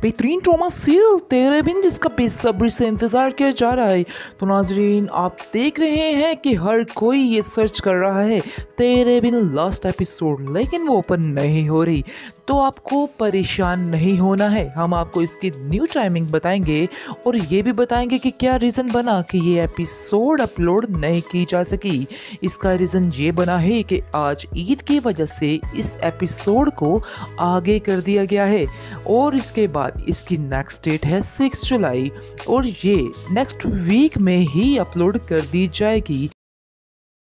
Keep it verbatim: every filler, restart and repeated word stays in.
बेहतरीन drama serial तेरे बिन जिसका बेसब्री से इंतज़ार किया जा रहा है। तो नाजरीन, आप देख रहे हैं कि हर कोई ये सर्च कर रहा है तेरे बिन लास्ट एपिसोड, लेकिन वो ओपन नहीं हो रही। तो आपको परेशान नहीं होना है, हम आपको इसकी न्यू टाइमिंग बताएंगे और ये भी बताएंगे कि क्या रीज़न बना कि ये एपिसोड अपलोड नहीं की जा सकी। इसका रीज़न ये बना है कि आज ईद की वजह से इस एपिसोड को आगे कर दिया गया है और इसके बाद इसकी नेक्स्ट डेट है सिक्स जुलाई और ये नेक्स्ट वीक में ही अपलोड कर दी जाएगी।